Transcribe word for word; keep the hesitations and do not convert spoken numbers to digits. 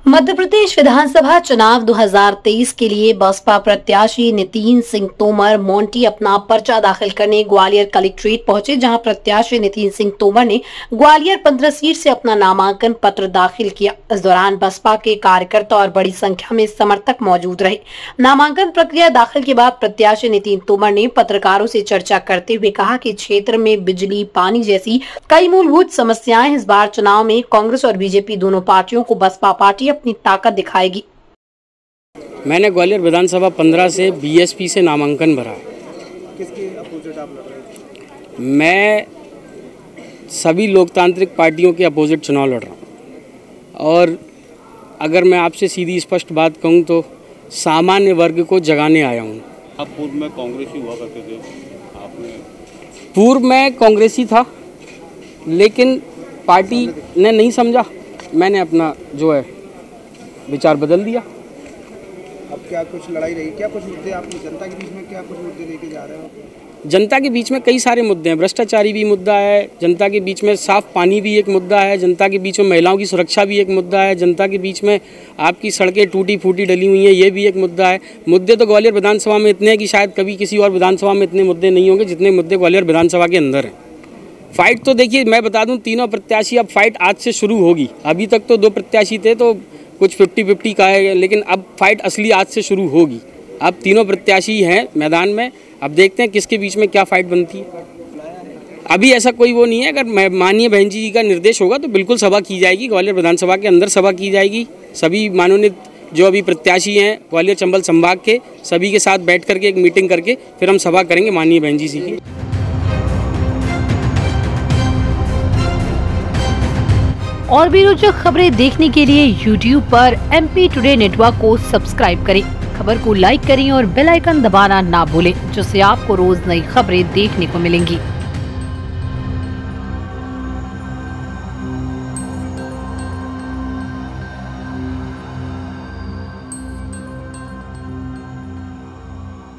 मध्य प्रदेश विधानसभा चुनाव दो हज़ार तेईस के लिए बसपा प्रत्याशी नितिन सिंह तोमर मोंटी अपना पर्चा दाखिल करने ग्वालियर कलेक्ट्रेट पहुंचे, जहां प्रत्याशी नितिन सिंह तोमर ने ग्वालियर पंद्रह सीट से अपना नामांकन पत्र दाखिल किया। इस दौरान बसपा के कार्यकर्ता और बड़ी संख्या में समर्थक मौजूद रहे। नामांकन प्रक्रिया दाखिल के बाद प्रत्याशी नितिन तोमर ने पत्रकारों से चर्चा करते हुए कहा कि क्षेत्र में बिजली, पानी जैसी कई मूलभूत समस्याएं। इस बार चुनाव में कांग्रेस और बीजेपी दोनों पार्टियों को बसपा पार्टी अपनी ताकत दिखाएगी। मैंने ग्वालियर विधानसभा पंद्रह से बीएसपी से नामांकन भरा। किसके अपोजिट आप लड़ रहे हैं? मैं सभी लोकतांत्रिक पार्टियों के अपोजिट चुनाव लड़ रहा हूँ और अगर मैं आपसे सीधी स्पष्ट बात कहूँ तो सामान्य वर्ग को जगाने आया हूँ। आप पूर्व में कांग्रेसी हुआ करते थे, आपने पूर्व में कांग्रेसी था, लेकिन पार्टी ने नहीं समझा, मैंने अपना जो है विचार बदल दिया। अब क्या कुछ लड़ाई रही, क्या कुछ मुद्दे आप जनता के बीच में क्या कुछ मुद्दे लेके जा रहे हो? जनता के बीच में कई सारे मुद्दे हैं। भ्रष्टाचारी भी मुद्दा है, जनता के बीच में साफ पानी भी एक मुद्दा है, जनता के बीच में महिलाओं की सुरक्षा भी एक मुद्दा है, जनता के बीच में आपकी सड़कें टूटी फूटी डली हुई हैं, ये भी एक मुद्दा है। मुद्दे तो ग्वालियर विधानसभा में इतने हैं कि शायद कभी किसी और विधानसभा में इतने मुद्दे नहीं होंगे जितने मुद्दे ग्वालियर विधानसभा के अंदर हैं। फाइट तो देखिए, मैं बता दूं, तीनों प्रत्याशी, अब फाइट आज से शुरू होगी। अभी तक तो दो प्रत्याशी थे तो कुछ फिफ्टी फिफ्टी का है, लेकिन अब फाइट असली आज से शुरू होगी। अब तीनों प्रत्याशी हैं मैदान में, अब देखते हैं किसके बीच में क्या फाइट बनती है। अभी ऐसा कोई वो नहीं है, अगर माननीय बहन जी का निर्देश होगा तो बिल्कुल सभा की जाएगी, ग्वालियर विधानसभा के अंदर सभा की जाएगी। सभी माननीय जो अभी प्रत्याशी हैं ग्वालियर चंबल संभाग के, सभी के साथ बैठ करके एक मीटिंग करके फिर हम सभा करेंगे माननीय बहन जी की। और भी रोचक खबरें देखने के लिए यूट्यूब पर एमपी टुडे नेटवर्क को सब्सक्राइब करें, खबर को लाइक करें और बेल आइकन दबाना ना भूलें, जिससे आपको रोज नई खबरें देखने को मिलेंगी।